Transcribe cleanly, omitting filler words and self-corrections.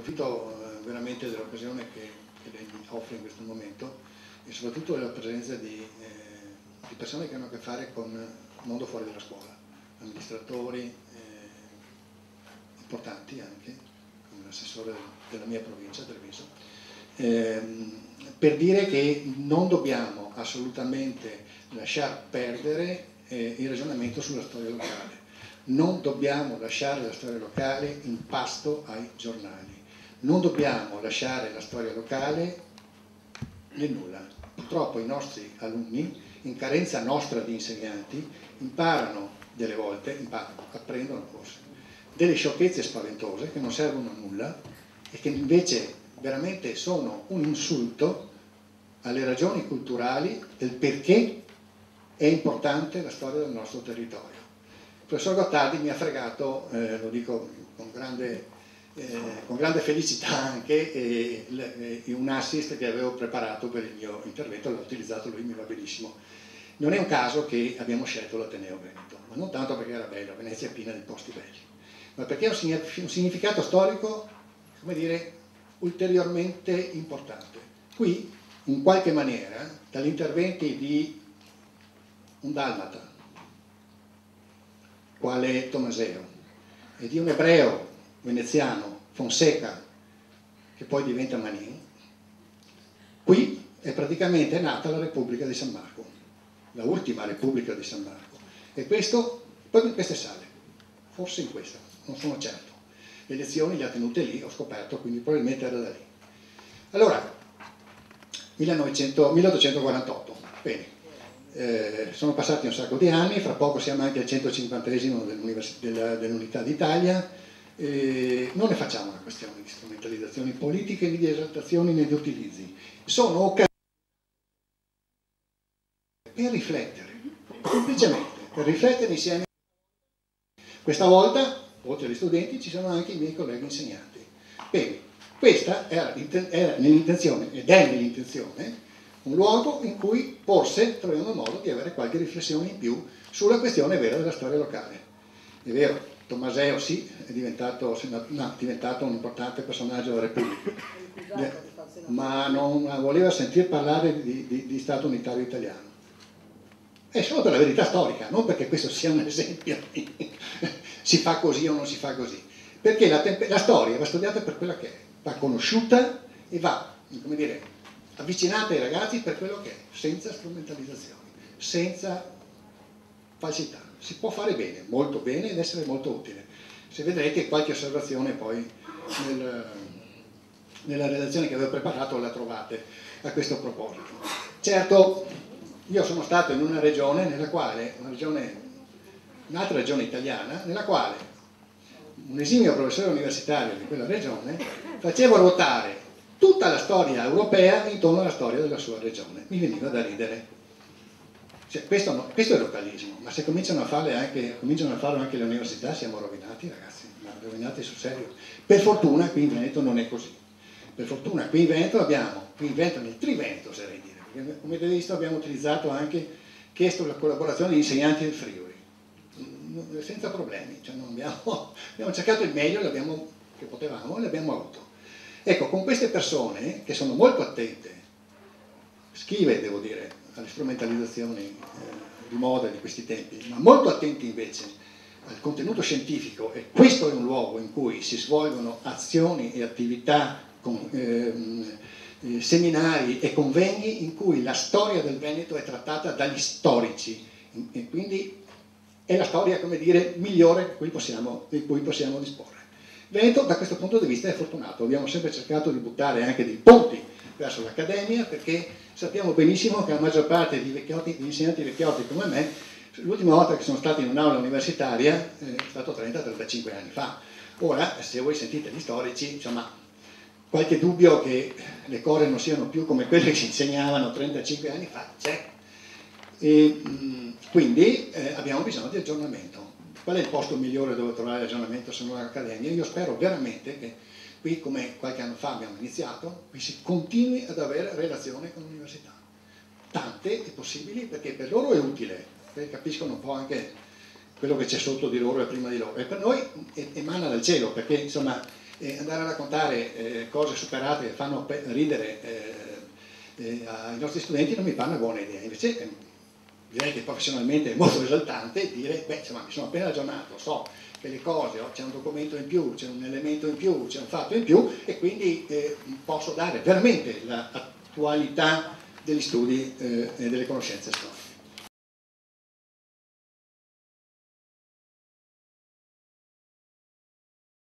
approfitto veramente dell'occasione che lei mi offre in questo momento e soprattutto della presenza di persone che hanno a che fare con il mondo fuori dalla scuola, amministratori importanti anche, come l'assessore della mia provincia, Treviso, per dire che non dobbiamo assolutamente lasciar perdere il ragionamento sulla storia locale. Non dobbiamo lasciare la storia locale in pasto ai giornali, non dobbiamo lasciare la storia locale nel nulla. Purtroppo i nostri alunni, in carenza nostra di insegnanti, imparano delle volte, apprendono forse, delle sciocchezze spaventose che non servono a nulla e che invece veramente sono un insulto alle ragioni culturali del perché è importante la storia del nostro territorio. Il professor Gottardi mi ha fregato, lo dico con grande felicità anche, un assist che avevo preparato per il mio intervento, l'ha utilizzato lui, mi va benissimo. Non è un caso che abbiamo scelto l'Ateneo Veneto, ma non tanto perché era bello, Venezia è piena di posti belli, ma perché ha un significato storico, come dire, ulteriormente importante. Qui, in qualche maniera, dagli interventi di un dalmata, quale Tommaseo, e di un ebreo veneziano, Fonseca, che poi diventa Manin, qui è praticamente nata la Repubblica di San Marco, la ultima Repubblica di San Marco, e questo, proprio in queste sale, forse in questa, non sono certo. Le lezioni le ha tenute lì, ho scoperto, quindi probabilmente era da lì. Allora, 1848, bene. Sono passati un sacco di anni, fra poco siamo anche al 150esimo dell'Unità d'Italia, non ne facciamo una questione di strumentalizzazioni politiche, né di esaltazioni, né di utilizzi, sono occasioni per riflettere, semplicemente per riflettere insieme. Questa volta, oltre agli studenti, ci sono anche i miei colleghi insegnanti. Bene, questa era nell'intenzione, ed è nell'intenzione, un luogo in cui forse troviamo modo di avere qualche riflessione in più sulla questione vera della storia locale. È vero, Tommaseo sì, è diventato un importante personaggio della Repubblica, ma non voleva sentir parlare di Stato unitario italiano. È solo per la verità storica, non perché questo sia un esempio, si fa così o non si fa così, perché la storia va studiata per quella che è, va conosciuta e va, come dire, avvicinate ai ragazzi per quello che è, senza strumentalizzazioni, senza falsità. Si può fare bene, molto bene ed essere molto utile. Se vedrete qualche osservazione poi nella relazione che avevo preparato la trovate a questo proposito. Certo, io sono stato in una regione nella quale, un'altra regione italiana, nella quale un esimio professore universitario di quella regione faceva ruotare tutta la storia europea intorno alla storia della sua regione. Mi veniva da ridere. Cioè, questo è localismo, ma se cominciano a farlo anche le università siamo rovinati, ragazzi, ma rovinati sul serio. Per fortuna qui in Veneto non è così. Per fortuna qui in Veneto nel Trivento, oserei dire, perché come avete visto abbiamo chiesto la collaborazione di insegnanti del Friuli, senza problemi, cioè abbiamo cercato il meglio che potevamo e l'abbiamo avuto. Ecco, con queste persone che sono molto attente, schive devo dire, alle strumentalizzazioni di moda di questi tempi, ma molto attenti invece al contenuto scientifico, e questo è un luogo in cui si svolgono azioni e attività, seminari e convegni in cui la storia del Veneto è trattata dagli storici, e quindi è la storia, come dire, migliore di cui possiamo disporre. Veneto da questo punto di vista è fortunato, abbiamo sempre cercato di buttare anche dei ponti verso l'accademia, perché sappiamo benissimo che la maggior parte di insegnanti vecchiotti come me, l'ultima volta che sono stato in un'aula universitaria è stato 30-35 anni fa. Ora, se voi sentite gli storici, insomma, qualche dubbio che le cose non siano più come quelle che si insegnavano 35 anni fa c'è. E quindi abbiamo bisogno di aggiornamento. Qual è il posto migliore dove trovare l'aggiornamento se non all'Accademia? Io spero veramente che qui, come qualche anno fa abbiamo iniziato, qui si continui ad avere relazione con l'università. Tante e possibili, perché per loro è utile, perché capiscono un po' anche quello che c'è sotto di loro e prima di loro. E per noi emana dal cielo, perché insomma andare a raccontare cose superate che fanno ridere ai nostri studenti non mi pare una buona idea. Invece direi che professionalmente è molto esaltante dire, beh, insomma, mi sono appena aggiornato, so che le cose, c'è un documento in più, c'è un elemento in più, c'è un fatto in più, e quindi posso dare veramente l'attualità degli studi e delle conoscenze storiche.